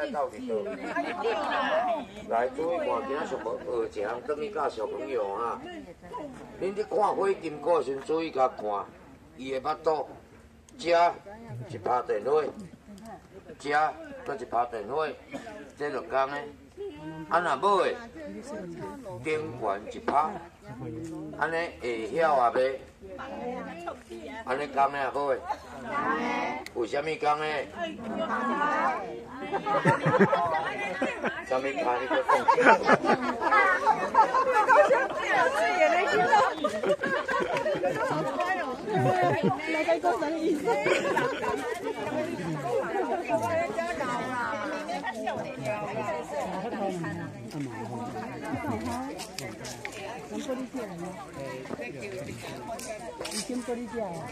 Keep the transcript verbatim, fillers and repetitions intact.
来到伫倒？来，注意看，今仔上无学一项，等于教小朋友啊。恁伫看火金果时，注意甲看，伊的腹肚，食一拍电火，食搁一拍电火，这就讲诶。啊，若无诶，顶悬一拍，安尼会晓啊袂？安尼讲诶也好诶。为虾米讲诶？虾米讲你个讲？ 来个过生意。能玻璃架吗？已经玻璃架了。